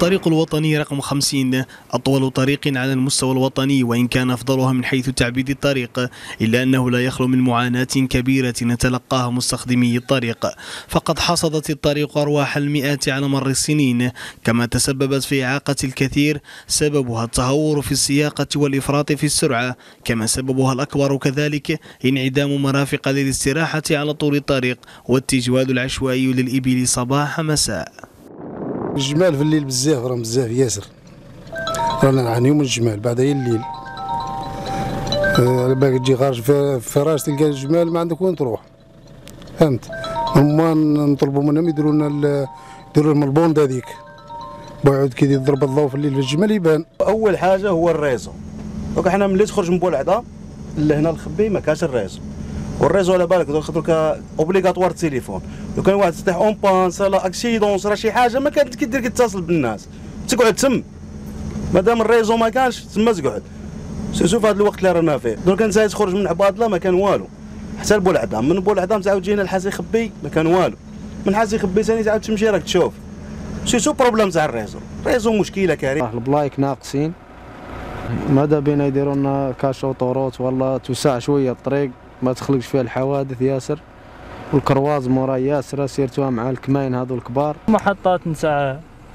الطريق الوطني رقم 50 أطول طريق على المستوى الوطني، وإن كان أفضلها من حيث تعبيد الطريق، إلا أنه لا يخلو من معاناة كبيرة نتلقاها مستخدمي الطريق، فقد حصدت الطريق أرواح المئات على مر السنين، كما تسببت في إعاقة الكثير سببها التهور في السياقة والإفراط في السرعة، كما سببها الأكبر كذلك انعدام مرافق للاستراحة على طول الطريق والتجوال العشوائي للإبل صباح مساء. الجمال في الليل بزاف، راه بزاف ياسر، رانا نعانيو من الجمال بعد هي الليل. على بالك تجي خارج في فراش تلقى الجمال ما عندك وين تروح، فهمت؟ هما نطلبوا منهم يديروا لهم البوند هذيك، بعد كي يضرب الضوء في الليل في الجمال يبان. اول حاجه هو الريزو، دونك حنا ملي تخرج من بولعده لهنا الخبي ما كاش الريزو، والريزو على بالك خاطرك اوبليغاتوار التليفون، لو كان واحد تطيح اون بان صرا اكسيدون صرا شي حاجه ما كانت كدير كتصل بالناس، تقعد تم مادام الريزو ما كانش تما تقعد. سيرتو في هذا الوقت اللي رانا فيه، دونك نساي تخرج من عبادله ما كان والو، حتى البولعده من بولعده تعاود جينا لحاسي خبي ما كان والو، من حاسي خبي ثاني تعاود تمشي راك تشوف. سيرتو بروبليم تاع الريزو مشكله كارثه. البلايك ناقصين، ماذا بينا يديروا لنا كاش اوطوروت ولا توسع شويه الطريق ما تخلقش فيها الحوادث ياسر، والكرواز مورا ياسره سيرتوها مع الكماين هذو الكبار. محطات نتاع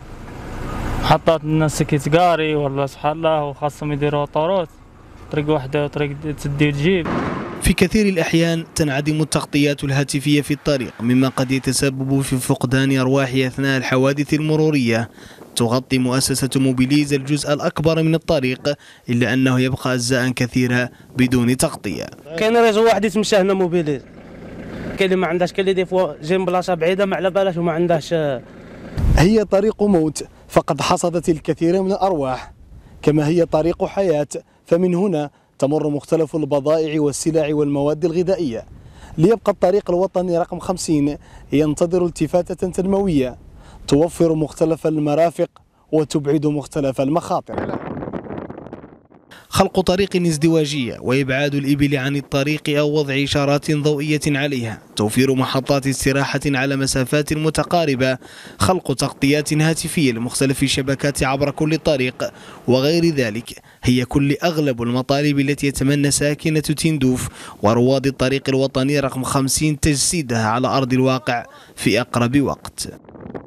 محطات الناس كي تقاري ولا سبحان الله، وخاصهم يديروا اوطوروت طريق واحده وطريق تدي وتجيب. في كثير الأحيان تنعدم التغطيات الهاتفية في الطريق، مما قد يتسبب في فقدان أرواح أثناء الحوادث المرورية. تغطي مؤسسة موبيليز الجزء الأكبر من الطريق، إلا أنه يبقى أجزاء كثيرة بدون تغطية. كاين ريزو واحد يتمشى هنا موبيليز، كاين اللي ما عندهاش، كاين اللي دي فوا جاي من بلاصة بعيدة ما على بالاش وما عندهاش. هي طريق موت، فقد حصدت الكثير من الأرواح، كما هي طريق حياة، فمن هنا تمر مختلف البضائع والسلع والمواد الغذائية. ليبقى الطريق الوطني رقم 50 ينتظر التفاتة تنموية توفر مختلف المرافق وتبعد مختلف المخاطر. خلق طريق ازدواجية وإبعاد الإبل عن الطريق أو وضع إشارات ضوئية عليها، توفير محطات استراحة على مسافات متقاربة، خلق تغطيات هاتفية لمختلف الشبكات عبر كل طريق وغير ذلك، هي كل أغلب المطالب التي يتمنى ساكنة تندوف ورواد الطريق الوطني رقم 50 تجسيدها على أرض الواقع في أقرب وقت.